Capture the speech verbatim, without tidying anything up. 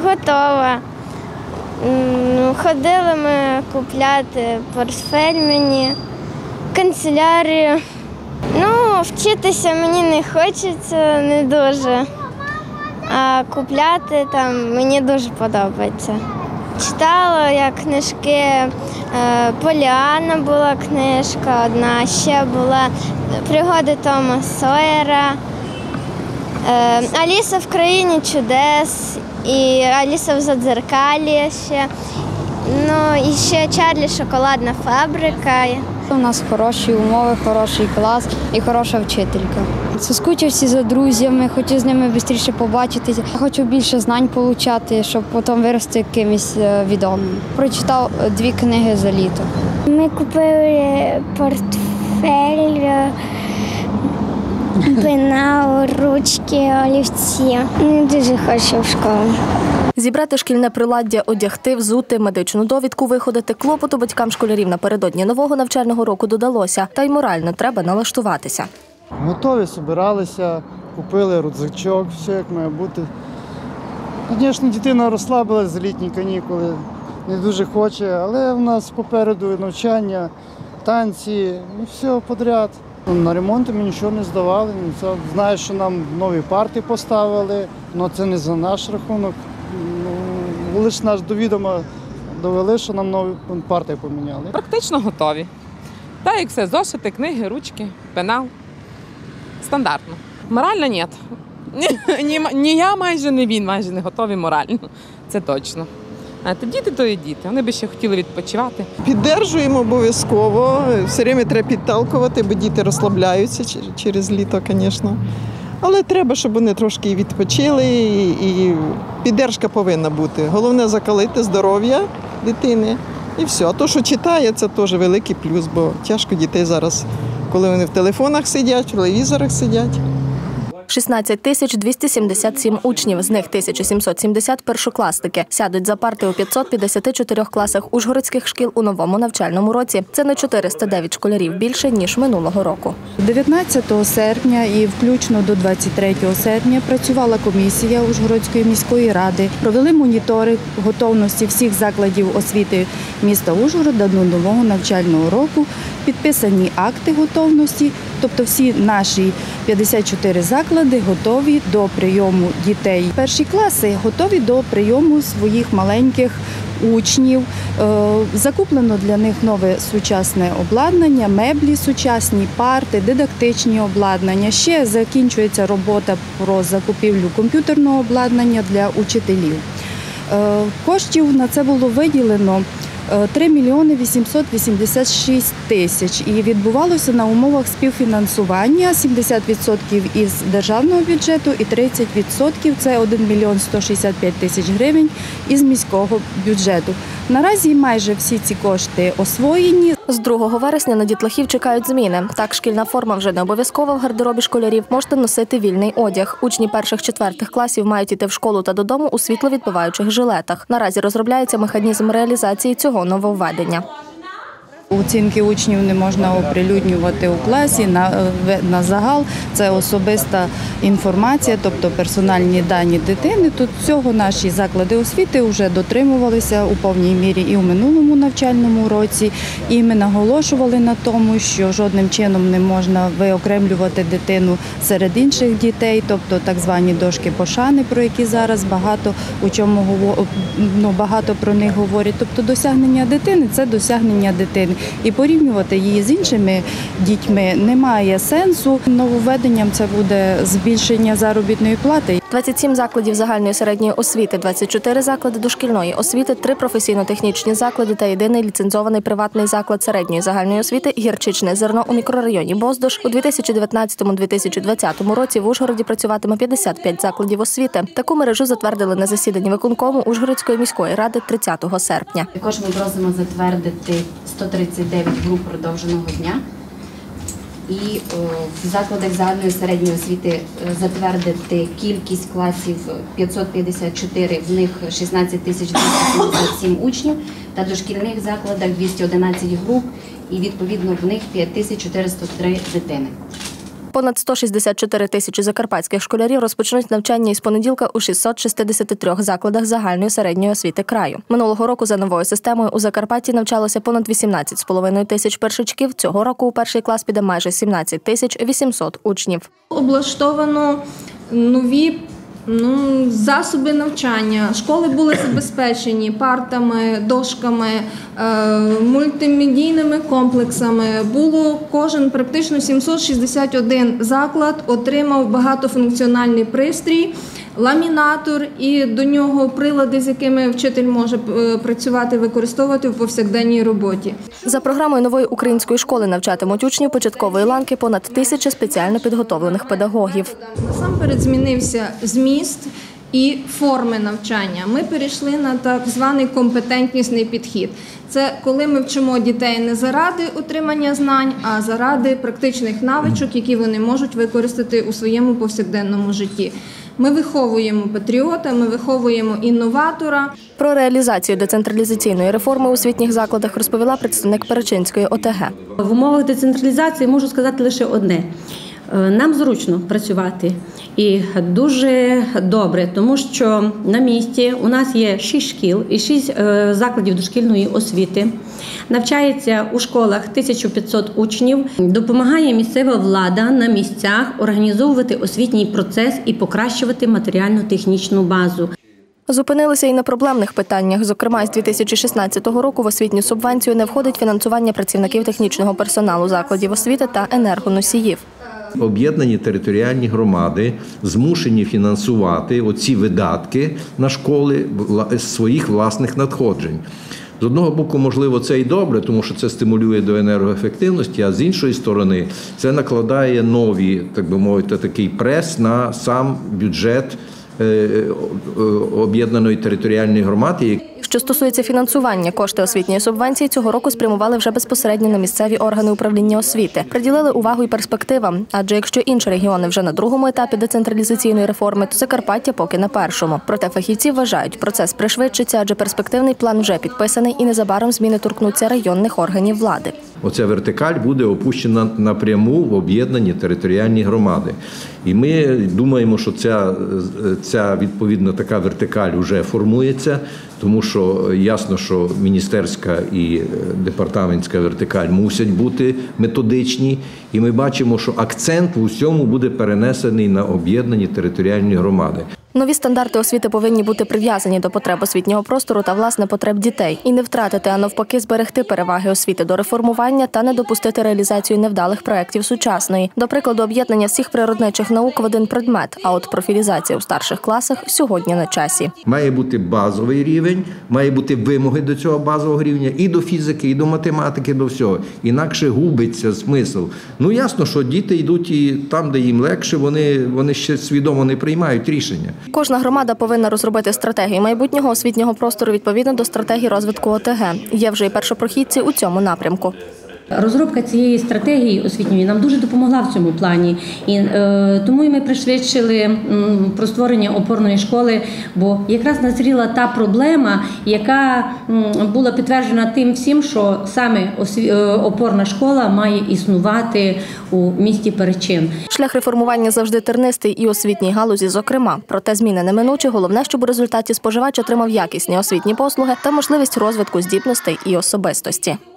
Готова. Ходили ми купляти портфель мені, канцелярію. Ну, вчитися мені не хочеться, не дуже. А купляти там мені дуже подобається. Читала я книжки, Поліанна була книжка одна, ще була пригоди Тома Сойера, Аліса в країні чудес і Аліса в Задзеркалі ще. Ну і ще Чарлі шоколадна фабрика. У нас хороші умови, хороший клас і хороша вчителька. Соскучився за друзями, хочу з ними швидше побачитися. Хочу більше знань отримати, щоб потім вирости якимось відомим. Прочитав дві книги за літо. Ми купили портфель, пенал, ручки, олівці. Не дуже хочу в школу. Зібрати шкільне приладдя, одягти, взути, медичну довідку виходити, клопоту батькам школярів напередодні нового навчального року додалося. Та й морально треба налаштуватися. Готові, збиралися, купили рюкзачок, все як має бути. Звісно, дитина розслабилась за літні канікули, не дуже хоче, але в нас попереду навчання, танці, і все підряд. На ремонти ми нічого не здавали, знаю, що нам нові парти поставили, але це не за наш рахунок. Ну, лише наш до відома довели, що нам нові парти поміняли. Практично готові. Так, як все, зошити, книги, ручки, пенал. Стандартно. Морально – ні. Ні, ні я майже, ні він майже не готові морально. Це точно. А то діти, то і діти. Вони би ще хотіли відпочивати. Піддержуємо обов'язково. Все время треба підталкувати, бо діти розслабляються через літо, звісно. Але треба, щоб вони трошки і відпочили, і підтримка повинна бути. Головне – закалити здоров'я дитини. І все. А то, що читає, це теж великий плюс, бо тяжко дітей зараз, коли вони в телефонах сидять, в телевізорах сидять. шістнадцять тисяч двісті сімдесят сім учнів, з них тисяча сімсот сімдесят – першокласники. Сядуть за парти у п'ятсот п'ятдесят чотири класах ужгородських шкіл у новому навчальному році. Це на чотириста дев'ять школярів більше, ніж минулого року. дев'ятнадцятого серпня і включно до двадцять третього серпня працювала комісія Ужгородської міської ради. Провели моніторинг готовності всіх закладів освіти міста Ужгорода до нового навчального року. Підписані акти готовності, тобто всі наші п'ятдесят чотири заклади готові до прийому дітей. Перші класи готові до прийому своїх маленьких учнів. Закуплено для них нове сучасне обладнання, меблі сучасні, парти, дидактичні обладнання. Ще закінчується робота про закупівлю комп'ютерного обладнання для учителів. Коштів на це було виділено три мільйони вісімсот вісімдесят шість тисяч і відбувалося на умовах співфінансування сімдесят відсотків із державного бюджету і тридцять відсотків – це один мільйон сто шістдесят п'ять тисяч гривень із міського бюджету. Наразі майже всі ці кошти освоєні. З другого вересня на дітлахів чекають зміни. Так, шкільна форма вже не обов'язкова в гардеробі школярів, можете носити вільний одяг. Учні перших-четвертих класів мають йти в школу та додому у світловідбиваючих жилетах. Наразі розробляється механізм реалізації цього нововведення. Оцінки учнів не можна оприлюднювати у класі, на, на загал. Це особиста інформація, тобто персональні дані дитини. Тут цього наші заклади освіти вже дотримувалися у повній мірі і у минулому навчальному році. І ми наголошували на тому, що жодним чином не можна виокремлювати дитину серед інших дітей, тобто так звані дошки пошани, про які зараз багато у чому ну, багато про них говорять. Тобто досягнення дитини – це досягнення дитини. І порівнювати її з іншими дітьми немає сенсу. Нововведенням це буде збільшення заробітної плати. двадцять сім закладів загальної середньої освіти, двадцять чотири заклади дошкільної освіти, три професійно-технічні заклади та єдиний ліцензований приватний заклад середньої загальної освіти «Гірчичне зерно» у мікрорайоні Боздож. У дві тисячі дев'ятнадцятому - дві тисячі двадцятому році в Ужгороді працюватиме п'ятдесят п'ять закладів освіти. Таку мережу затвердили на засіданні виконкому Ужгородської міської ради тридцятого серпня. Також ми просимо затвердити сто тридцять дев'ять груп продовженого дня. І в закладах загальної середньої освіти затвердити кількість класів п'ятсот п'ятдесят чотири, в них шістнадцять тисяч двісті сімдесят сім учнів, та дошкільних закладах двісті одинадцять груп, і відповідно в них п'ять тисяч чотириста три дитини. Понад сто шістдесят чотири тисячі закарпатських школярів розпочнуть навчання із понеділка у шістсот шістдесят три закладах загальної середньої освіти краю. Минулого року за новою системою у Закарпатті навчалося понад вісімнадцять з половиною тисяч першачків. Цього року у перший клас піде майже сімнадцять тисяч вісімсот учнів. Облаштовано нові Ну, засоби навчання. Школи були забезпечені партами, дошками, е, мультимедійними комплексами. Було кожен практично сімсот шістдесят один заклад отримав багатофункціональний пристрій, ламінатор і до нього прилади, з якими вчитель може працювати, використовувати в повсякденній роботі. За програмою нової української школи навчатимуть учнів початкової ланки понад тисяча спеціально підготовлених педагогів. Насамперед змінився зміст і форми навчання. Ми перейшли на так званий компетентнісний підхід. Це коли ми вчимо дітей не заради отримання знань, а заради практичних навичок, які вони можуть використати у своєму повсякденному житті. Ми виховуємо патріота, ми виховуємо інноватора. Про реалізацію децентралізаційної реформи у освітніх закладах розповіла представник Перечинської О Те Ге. В умовах децентралізації можу сказати лише одне. Нам зручно працювати і дуже добре, тому що на місці у нас є шість шкіл і шість закладів дошкільної освіти. Навчається у школах тисяча п'ятсот учнів. Допомагає місцева влада на місцях організовувати освітній процес і покращувати матеріально-технічну базу. Зупинилися і на проблемних питаннях. Зокрема, з дві тисячі шістнадцятого року в освітню субвенцію не входить фінансування працівників технічного персоналу закладів освіти та енергоносіїв. Об'єднані територіальні громади змушені фінансувати оці видатки на школи з своїх власних надходжень. З одного боку, можливо, це і добре, тому що це стимулює до енергоефективності, а з іншої сторони це накладає нові, так би мовити, такий прес на сам бюджет об'єднаної територіальної громади. Що стосується фінансування, кошти освітньої субвенції цього року спрямували вже безпосередньо на місцеві органи управління освіти. Приділили увагу і перспективам, адже якщо інші регіони вже на другому етапі децентралізаційної реформи, то Закарпаття поки на першому. Проте фахівці вважають, процес пришвидшиться, адже перспективний план вже підписаний і незабаром зміни торкнуться районних органів влади. Оця вертикаль буде опущена напряму в об'єднані територіальні громади. І ми думаємо, що ця, ця відповідно така вертикаль вже формується, тому що ясно, що міністерська і департаментська вертикаль мусять бути методичні. І ми бачимо, що акцент в усьому буде перенесений на об'єднані територіальні громади. Нові стандарти освіти повинні бути прив'язані до потреб освітнього простору та, власне, потреб дітей. І не втратити, а навпаки зберегти переваги освіти до реформування та не допустити реалізацію невдалих проєктів сучасної. До прикладу, об'єднання всіх природничих наук в один предмет, а от профілізація у старших класах сьогодні на часі. Має бути базовий рівень, має бути вимоги до цього базового рівня і до фізики, і до математики, до всього. Інакше губиться смисл. Ну, ясно, що діти йдуть і там, де їм легше, вони, вони ще свідомо не приймають рішення. Кожна громада повинна розробити стратегію майбутнього освітнього простору відповідно до стратегії розвитку О Те Ге. Є вже і першопрохідці у цьому напрямку. Розробка цієї стратегії освітньої нам дуже допомогла в цьому плані. І е, тому і ми пришвидшили м, про створення опорної школи, бо якраз назріла та проблема, яка м, була підтверджена тим всім, що саме осві... е, опорна школа має існувати у місті Перечин. Шлях реформування завжди тернистий і освітній галузі, зокрема. Проте зміни неминучі. Головне, щоб у результаті споживач отримав якісні освітні послуги та можливість розвитку здібностей і особистості.